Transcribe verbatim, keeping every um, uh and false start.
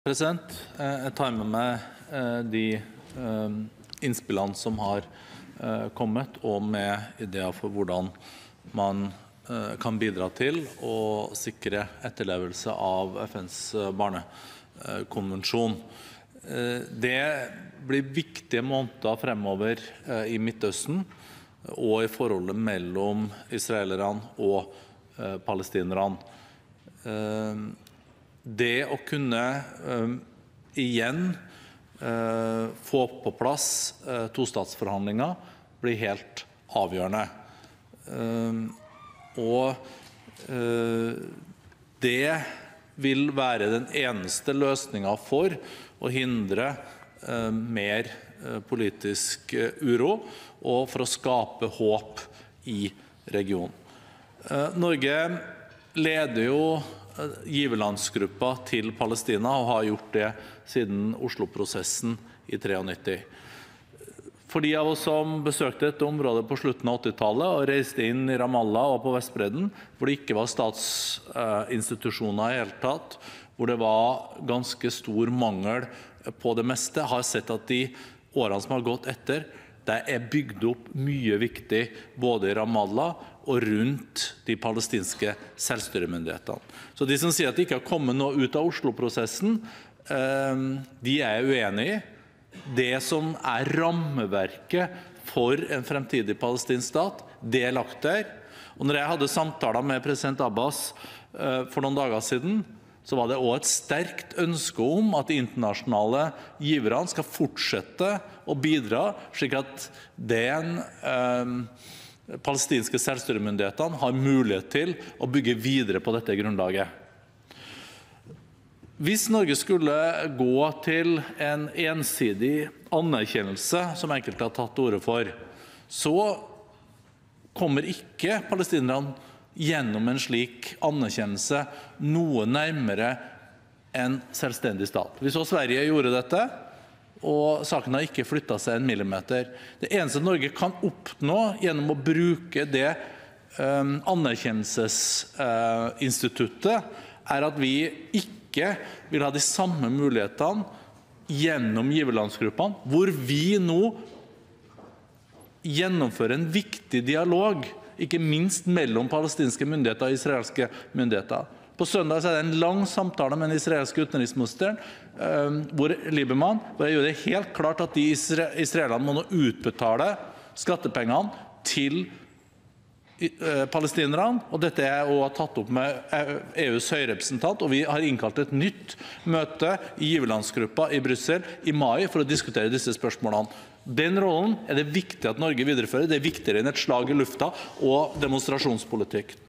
President, jeg tar med meg de innspillene som har kommet, og med ideer for hvordan man kan bidra til å sikre etterlevelse av F N's barnekonvensjon. Det blir viktige måneder fremover i Midtøsten og i forholdet mellom israelerne og palestinerne. Det å kunne uh, igjen uh, få på plass uh, tostatsforhandlinger blir helt avgjørende. Uh, og uh, det vil være den eneste løsningen for å hindre uh, mer uh, politisk uh, uro og for å skape håp i regionen. Uh, Norge leder jo giverlandsgruppa til Palestina og har gjort det siden Oslo-prosessen i nittitre. For de av oss som besøkte dette området på slutten av åttitallet og reiste inn i Ramallah og på Vestbredden, hvor det ikke var statsinstitusjoner i hele tatt, hvor det var ganske stor mangel på det meste, har sett at de årene som har gått etter, det er bygd opp mye viktig både i Ramallah og rundt de palestinske selvstyremyndighetene. Så de som sier at det ikke har kommet noe ut av Oslo-prosessen, de er uenige i. Det som er rammeverket for en fremtidig palestinsk stat, det er lagt der. Og når jeg hadde samtaler med president Abbas for noen dager siden, så var det også et sterkt ønske om at de internasjonale giverne skal fortsette å bidra, slik at den eh, palestinske selvstyremyndighetene har mulighet til å bygge videre på dette grunnlaget. Hvis Norge skulle gå til en ensidig anerkjennelse, som enkelte har tatt til orde for, så kommer ikke palestinerne gjennom en slik anerkjennelse noe nærmere en selvstendig stat. Vi så Sverige gjorde dette, og saken har ikke flyttet seg en millimeter. Det eneste Norge kan oppnå gjennom å bruke det um, anerkjennelsesinstituttet, uh, er at vi ikke vil ha de samme mulighetene gjennom giverlandsgruppene, hvor vi nå gjennomfører en viktig dialog, ikke minst mellom palestinske myndigheter og israelske myndigheter. På søndag er det en lang samtale med den israelske utenriksministeren, hvor Lieberman, hvor jeg gjør det helt klart at de israelerne må nå utbetale skattepengene til palestinerne, og dette er også tatt opp med E U's høyrepresentant, og vi har innkalt et nytt møte i giverlandsgruppa i Brussel i mai for å diskutere disse spørsmålene. Den rollen er det viktig at Norge viderefører. Det er viktigere enn et slag i lufta og demonstrasjonspolitikk.